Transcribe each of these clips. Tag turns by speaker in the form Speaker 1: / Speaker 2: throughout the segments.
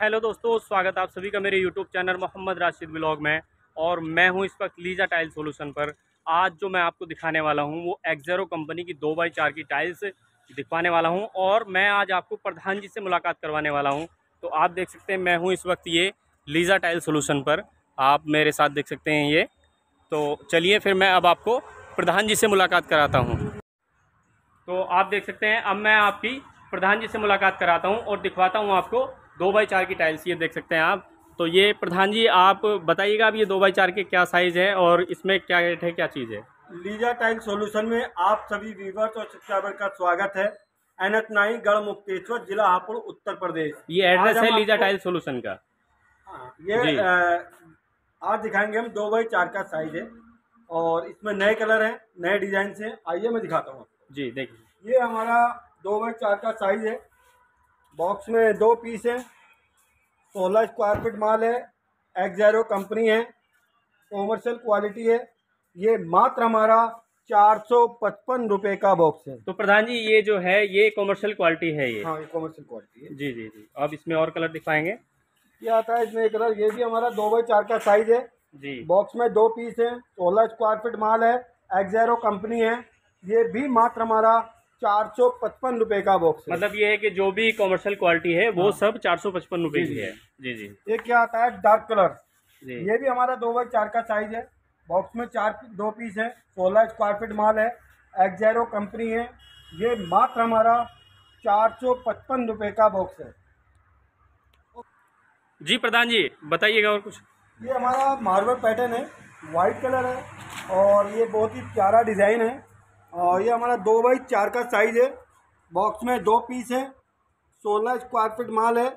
Speaker 1: Hello दोस्तों, स्वागत आप सभी का मेरे YouTube channel Mohammad Rashid blog में। और मैं हूं इस वक्त लीजा टाइल सॉल्यूशन पर। आज जो मैं आपको दिखाने वाला हूं वो एक्जेरो कंपनी की 2x4 की टाइल्स दिखवाने वाला हूं। और मैं आज आपको प्रधान जी से मुलाकात करवाने वाला हूं। तो आप देख सकते हैं मैं हूँ इस वक्त ये लीजा टाइल सॉल्यूशन पर, आप मेरे साथ देख सकते हैं ये। तो चलिए फिर मैं अब आपको प्रधान जी से मुलाकात कराता हूँ। तो आप देख सकते हैं अब मैं आपकी प्रधान जी से मुलाकात कराता हूँ और दिखवाता हूँ आपको 2x4 की टाइल्स। ये देख सकते हैं आप। तो ये प्रधान जी आप बताइएगा अब ये 2x4 के क्या साइज़ है और इसमें क्या रेट है, क्या चीज़ है।
Speaker 2: लीजा टाइल सॉल्यूशन में आप सभी व्यूअर्स और सब्सक्राइबर का स्वागत है। एनएच 9 गढ़ मुक्तेश्वर, जिला हापुड़, उत्तर प्रदेश।
Speaker 1: ये एड्रेस है लीजा टाइल सॉल्यूशन का।
Speaker 2: ये आज दिखाएंगे हम 2x4 का साइज है और इसमें नए कलर हैं, नए डिजाइन हैं। आइए मैं दिखाता हूँ
Speaker 1: जी देखिए,
Speaker 2: ये हमारा 2x4 का साइज है। बॉक्स में 2 पीस है, 16 स्क्वायर फीट माल है, एक्जेरो कंपनी है, कॉमर्शियल क्वालिटी है। ये मात्र हमारा 455 रुपए का बॉक्स है।
Speaker 1: तो प्रधान जी ये जो है ये कॉमर्शियल क्वालिटी है ये।
Speaker 2: हाँ, ये कॉमर्शियल क्वालिटी है।
Speaker 1: जी जी जी, अब इसमें और कलर दिखाएंगे।
Speaker 2: ये आता है इसमें कलर। ये भी हमारा 2x4 का साइज है।
Speaker 1: जी
Speaker 2: बॉक्स में 2 पीस है, 16 स्क्वायर फीट माल है, एक्जेरो कंपनी है। ये भी मात्र हमारा 455 रुपए का बॉक्स है।
Speaker 1: मतलब ये है कि जो भी कॉमर्शियल क्वालिटी है वो सब 455 रुपये की है। जी जी
Speaker 2: ये क्या आता है, डार्क कलर।
Speaker 1: जी
Speaker 2: ये भी हमारा 2x4 का साइज है। बॉक्स में 2 पीस है, 16 स्क्वायर फीट माल है, एक्जेरो कंपनी है। ये मात्र हमारा 455 रुपए का बॉक्स है।
Speaker 1: जी प्रधान जी बताइएगा और कुछ।
Speaker 2: ये हमारा मार्बल पैटर्न है, वाइट कलर है और ये बहुत ही प्यारा डिज़ाइन है। और ये हमारा 2x4 का साइज है। बॉक्स में 2 पीस है, 16 स्क्वायर फीट माल है,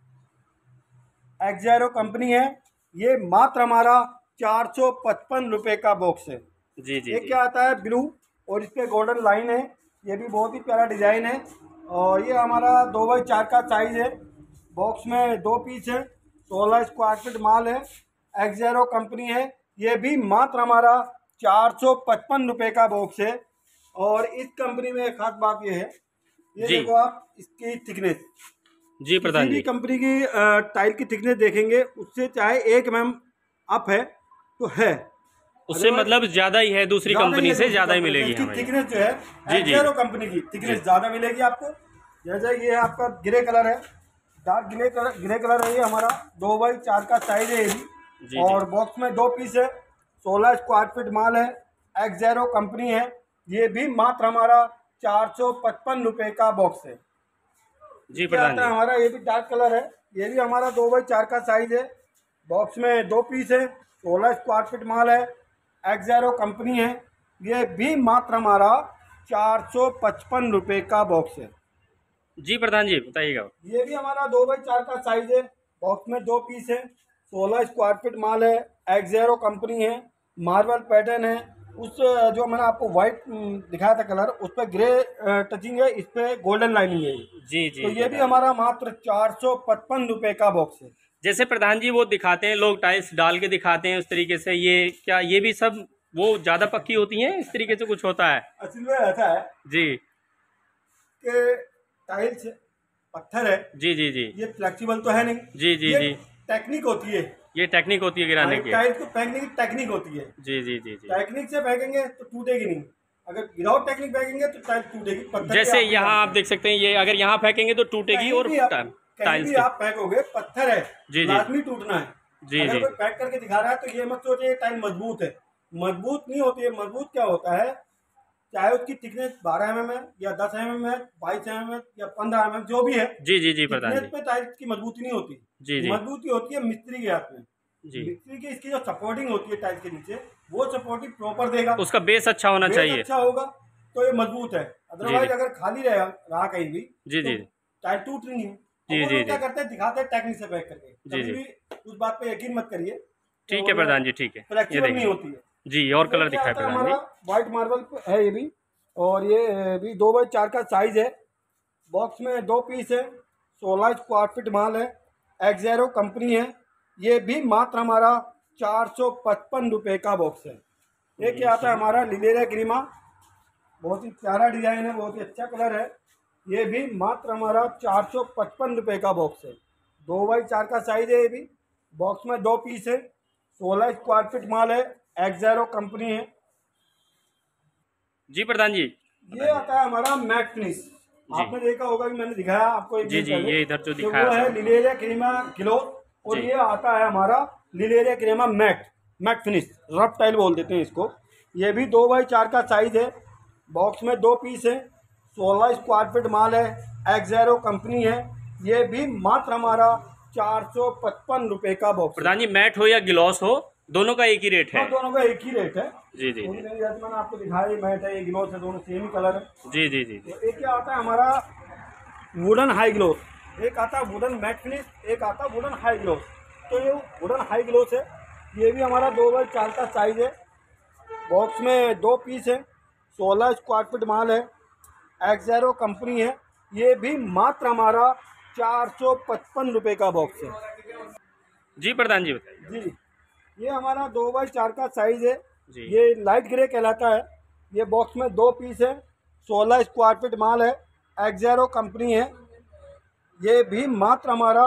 Speaker 2: एक्जेरो कंपनी है। ये मात्र हमारा 455 रुपए का बॉक्स है।
Speaker 1: जी जी
Speaker 2: ये
Speaker 1: जी
Speaker 2: क्या आता है, ब्लू और इस पे गोल्डन लाइन है। ये भी बहुत ही प्यारा डिज़ाइन है। और ये हमारा 2x4 का साइज है। बॉक्स में 2 पीस है, 16 स्क्वायर फीट माल है, एक्जेरो कंपनी है। ये भी मात्र हमारा 455 रुपए का बॉक्स है। और इस कंपनी में एक खास बात ये है, ये
Speaker 1: जी
Speaker 2: देखो आप इसकी थिकनेस।
Speaker 1: जी
Speaker 2: किसी
Speaker 1: प्रधान
Speaker 2: भी
Speaker 1: जी।
Speaker 2: कंपनी की टाइल की थिकनेस देखेंगे, उससे चाहे 1 mm अप है तो है,
Speaker 1: उससे मतलब ज़्यादा ही है, दूसरी कंपनी से ज़्यादा ही मिलेगी
Speaker 2: इसकी
Speaker 1: हमें।
Speaker 2: थिकनेस जो है
Speaker 1: जी जी
Speaker 2: एक्जेरो कंपनी की थिकनेस ज़्यादा मिलेगी आपको। जैसे ये आपका ग्रे कलर है, डार्क ग्रे कलर है। ये हमारा 2x4 का साइज है ये भी।
Speaker 1: जी जी
Speaker 2: और बॉक्स में 2 पीस है, 16 स्क्वायर फीट माल है, एक्जेरो कंपनी है। ये भी मात्र हमारा 455 रुपए का बॉक्स है।
Speaker 1: जी
Speaker 2: क्या
Speaker 1: प्रधान
Speaker 2: आता है
Speaker 1: जी।
Speaker 2: हमारा, ये भी डार्क कलर है। ये भी हमारा 2x4 का साइज है। बॉक्स में 2 पीस है, 16 स्क्वायर फीट माल है, एक्जेरो कंपनी है। ये भी मात्र हमारा 455 रुपए का बॉक्स है।
Speaker 1: जी प्रधान जी बताइएगा।
Speaker 2: ये भी हमारा 2x4 का साइज है। बॉक्स में 2 पीस है, 16 स्क्वायर फीट माल है, एक्जेरो कंपनी है, मार्बल पैटर्न है। उस जो मैंने आपको व्हाइट दिखाया था कलर, उस पर ग्रे टचिंग है, इस पे गोल्डन लाइनिंग है।
Speaker 1: जी जी
Speaker 2: तो ये भी
Speaker 1: प्रधान जी।
Speaker 2: हमारा मात्र 455 रुपए का बॉक्स है।
Speaker 1: जैसे प्रधान जी वो दिखाते हैं, लोग टाइल्स डाल के दिखाते हैं उस तरीके से, ये क्या ये भी सब वो ज़्यादा पक्की होती हैं, इस तरीके से कुछ होता है।
Speaker 2: असल में ऐसा है
Speaker 1: जी
Speaker 2: कि टाइल्स पत्थर है,
Speaker 1: जी जी जी
Speaker 2: ये फ्लेक्सिबल तो है नहीं।
Speaker 1: जी जी
Speaker 2: ये
Speaker 1: जी
Speaker 2: टेक्निक होती है,
Speaker 1: ये टेक्निक होती है गिराने की।
Speaker 2: टाइल्स को फेंकने की टेक्निक होती है।
Speaker 1: जी जी जी जी।
Speaker 2: टेक्निक से फेंकेंगे तो टूटेगी नहीं, अगर विदाउट टेक्निक फेंकेंगे तो टाइल्स टूटेगी। पत्थर के
Speaker 1: जैसे
Speaker 2: आप
Speaker 1: यहाँ आप देख सकते हैं, ये अगर यहाँ फेंकेंगे तो टूटेगी
Speaker 2: कहीं
Speaker 1: और
Speaker 2: भी आप कहीं
Speaker 1: टाइल्स
Speaker 2: भी
Speaker 1: की।
Speaker 2: आप फेंकोगे, पत्थर है,
Speaker 1: जी जी
Speaker 2: लाजमी टूटना है।
Speaker 1: जी
Speaker 2: अगर
Speaker 1: जी
Speaker 2: कोई फेंक करके दिखा रहा है तो ये मत सोचिए टाइल मजबूत है। मजबूत नहीं होती है। मजबूत क्या होता है, चाहे उसकी थिकनेस 12 mm है या 10 mm है, 22 mm है या 15 mm, जो भी है,
Speaker 1: जी जी जी प्रधान
Speaker 2: थिकनेस
Speaker 1: जी।
Speaker 2: पे टाइल्स की मजबूती नहीं होती।
Speaker 1: जी जी
Speaker 2: मजबूती होती है मिस्त्री के हाथ में।
Speaker 1: जी,
Speaker 2: मिस्त्री की इसकी जो सपोर्टिंग होती है टाइल्स के नीचे, वो सपोर्टिंग प्रॉपर देगा,
Speaker 1: उसका बेस अच्छा होना
Speaker 2: बेस
Speaker 1: चाहिए।
Speaker 2: अच्छा होगा तो ये मजबूत है।
Speaker 1: जी
Speaker 2: अदरवाइज
Speaker 1: जी
Speaker 2: अगर खाली रहा कहीं भी
Speaker 1: जी
Speaker 2: तो
Speaker 1: जी
Speaker 2: टाइल टूट रही है। और
Speaker 1: जी
Speaker 2: वो
Speaker 1: जी
Speaker 2: लोग क्या
Speaker 1: जी
Speaker 2: करते हैं, दिखाते हैं टेक्निक से बैक करके।
Speaker 1: जी
Speaker 2: कभी
Speaker 1: जी।
Speaker 2: भी उस बात पे यकीन मत करिए कि
Speaker 1: ठीक
Speaker 2: वो
Speaker 1: है
Speaker 2: जो
Speaker 1: प्रधान जी, ठीक है। ये
Speaker 2: फ्लेक्सिबल नहीं
Speaker 1: देखिए
Speaker 2: होती है।
Speaker 1: जी, और
Speaker 2: ये
Speaker 1: कलर
Speaker 2: क्या
Speaker 1: दिखाए
Speaker 2: आता है
Speaker 1: प्रधान
Speaker 2: हमारा,
Speaker 1: जी।
Speaker 2: व्हाइट मार्बल है ये भी। और ये भी 2x4 का साइज है। बॉक्स में 2 पीस है, 16 स्क्वायर फीट माल है, एक्जेरो कंपनी है। ये भी मात्र हमारा 455 रुपए का बॉक्स है। ये क्या आता है हमारा, लिलेरा ग्रीमा, बहुत ही प्यारा डिजाइन है, बहुत ही अच्छा कलर है। ये भी मात्र हमारा 455 रुपए का बॉक्स है। 2x4 का साइज है। ये भी बॉक्स में 2 पीस है। 16 स्क्वायर फीट माल है। एक्जेरो कंपनी है।
Speaker 1: जी प्रधान जी,
Speaker 2: ये आता है हमारा मैट फिनिश। आपने देखा होगा कि मैंने दिखाया आपको एक
Speaker 1: जी
Speaker 2: दिन
Speaker 1: जी,
Speaker 2: पहले।
Speaker 1: ये इधर जो
Speaker 2: तो
Speaker 1: दिखाया
Speaker 2: वो है
Speaker 1: था।
Speaker 2: लिलेरिया क्रीमा ग्लोस, और
Speaker 1: जी।
Speaker 2: ये आता है हमारा लिलेरिया क्रीमा मैट फिनिश, रफ टाइल बोल देते हैं इसको। ये भी 2x4 का साइज है। बॉक्स में 2 पीस है। 16 स्क्वायर फीट माल है। एक्जेरो कंपनी है। ये भी मात्र हमारा 455 रुपये का बॉक्स है।
Speaker 1: प्रधान जी, मैट हो या गिलॉस हो, दोनों का एक ही रेट है।
Speaker 2: हाँ, दोनों का एक ही रेट है।
Speaker 1: जी जी जी
Speaker 2: मैंने आपको दिखाया, ये मैट है, ये ग्लोस है, दोनों सेम ही कलर है।
Speaker 1: जी जी जी जी।
Speaker 2: तो एक क्या आता है हमारा वुडन हाई ग्लोस, एक आता है वुडन मैट फिनिश, एक आता है वुडन हाई ग्लोस। तो ये वुडन हाई ग्लोस है। ये भी हमारा 2x4 का साइज है। बॉक्स में 2 पीस है। 16 स्क्वायर फीट माल है। एक्जेरो कंपनी है। ये भी मात्र हमारा 455 रुपये का बॉक्स है।
Speaker 1: जी प्रधान जी, बताइए।
Speaker 2: जी, ये हमारा 2x4 का साइज है।
Speaker 1: जी।
Speaker 2: ये लाइट ग्रे कहलाता है। ये बॉक्स में 2 पीस है। 16 स्क्वायर फीट माल है। एक्जेरो कंपनी है। ये भी मात्र हमारा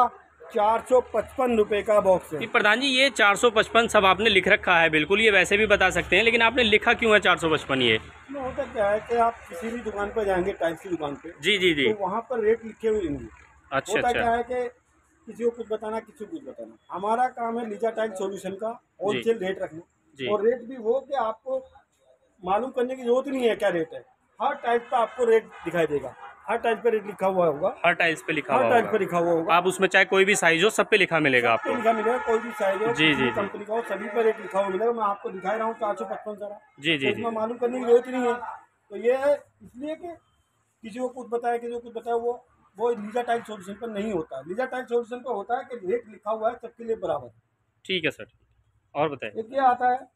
Speaker 2: 455 रुपये का बॉक्स है।
Speaker 1: कि प्रधान जी, ये 455 सब आपने लिख रखा है, बिल्कुल ये वैसे भी बता सकते हैं, लेकिन आपने लिखा क्यों है 455 ये?
Speaker 2: इसमें होता क्या है कि आप किसी भी दुकान पर जाएंगे, टाइल्स की दुकान पे,
Speaker 1: जी जी जी।
Speaker 2: तो वहाँ पर रेट लिखे हुए होंगे।
Speaker 1: अच्छा
Speaker 2: होता क्या
Speaker 1: अच्छा।
Speaker 2: है कि किसी को कुछ बताना, किसी को कुछ बताना। हमारा काम है लीजा टाइल सॉल्यूशन का होलसेल रेट रखना।
Speaker 1: जी।
Speaker 2: और रेट भी वो कि आपको मालूम करने की जरूरत नहीं है क्या रेट है। हर टाइप का आपको रेट दिखाई देगा। हर टाइप पे रेट लिखा हुआ होगा।
Speaker 1: हर टाइल्स पे लिखा
Speaker 2: हर
Speaker 1: हुआ
Speaker 2: टाइप पे
Speaker 1: होगा।
Speaker 2: लिखा हुआ होगा।
Speaker 1: आप उसमें चाहे कोई भी साइज हो, सब पे लिखा मिलेगा
Speaker 2: सब
Speaker 1: आपको।
Speaker 2: पे लिखा मिलेगा, कोई भी साइज हो,
Speaker 1: जी,
Speaker 2: किसी
Speaker 1: जी,
Speaker 2: भी
Speaker 1: जी।
Speaker 2: कंपनी का हो, सभी पर रेट लिखा हुआ मिलेगा। मैं आपको दिखा रहा हूँ 455 सारा।
Speaker 1: जी जी
Speaker 2: तो
Speaker 1: जी
Speaker 2: इसमें मालूम करने की जरूरत ही नहीं है। तो ये है इसलिए कि किसी को कुछ बताया, किसी को कुछ बताया, वो लीजा टाइल सॉल्यूशन पर नहीं होता है। लीजा टाइल सॉल्यूशन पर होता है कि रेट लिखा हुआ है सबके लिए बराबर।
Speaker 1: ठीक है सर। और बताइए।
Speaker 2: एक ये आता है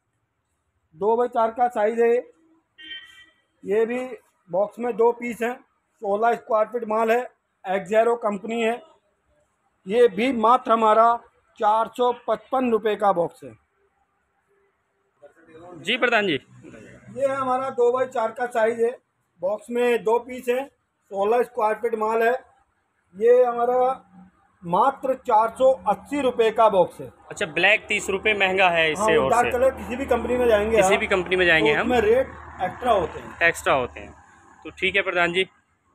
Speaker 2: 2x4 का साइज है। ये भी बॉक्स में 2 पीस हैं। 16 स्क्वायर फीट माल है। एक्जेरो कंपनी है। ये भी मात्र हमारा 455 रुपये का बॉक्स है।
Speaker 1: जी प्रधान जी।
Speaker 2: ये है हमारा 2x4 का साइज है। बॉक्स में 2 पीस है। 16 स्क्वायर फीट माल है। ये हमारा मात्र 480 रुपये का बॉक्स है।
Speaker 1: अच्छा, ब्लैक 30 रुपये महंगा है
Speaker 2: हाँ,
Speaker 1: इससे
Speaker 2: वो
Speaker 1: और
Speaker 2: डार्क
Speaker 1: से।
Speaker 2: कलर किसी भी कंपनी में जाएंगे
Speaker 1: किसी
Speaker 2: आप,
Speaker 1: भी कंपनी में जाएंगे
Speaker 2: तो
Speaker 1: हम,
Speaker 2: उसमें रेट एक्स्ट्रा होते हैं।
Speaker 1: एक्स्ट्रा होते हैं। तो ठीक है प्रधान जी।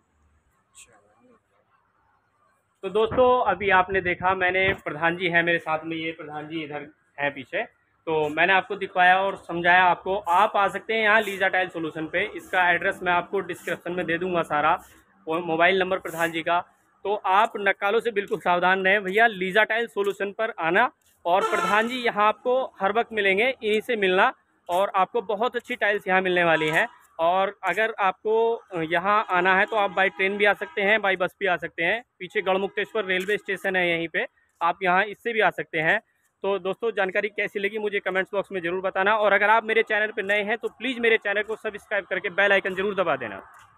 Speaker 1: तो दोस्तों, अभी आपने देखा, मैंने प्रधान जी हैं मेरे साथ में, ये प्रधान जी इधर हैं पीछे, तो मैंने आपको दिखवाया और समझाया आपको। आप आ सकते हैं यहाँ लीजा टाइल सॉल्यूशन पे। इसका एड्रेस मैं आपको डिस्क्रिप्शन में दे दूंगा सारा, और मोबाइल नंबर प्रधान जी का। तो आप नक्कालों से बिल्कुल सावधान रहें भैया, लीजा टाइल सॉल्यूशन पर आना। और प्रधान जी यहाँ आपको हर वक्त मिलेंगे, इन्हीं से मिलना, और आपको बहुत अच्छी टाइल्स यहाँ मिलने वाली हैं। और अगर आपको यहाँ आना है तो आप बाई ट्रेन भी आ सकते हैं, बाई बस भी आ सकते हैं। पीछे गढ़मुक्तेश्वर रेलवे स्टेशन है, यहीं पे आप यहाँ इससे भी आ सकते हैं। तो दोस्तों, जानकारी कैसी लगी मुझे कमेंट्स बॉक्स में ज़रूर बताना। और अगर आप मेरे चैनल पर नए हैं तो प्लीज़ मेरे चैनल को सब्सक्राइब करके बेल आइकन ज़रूर दबा देना।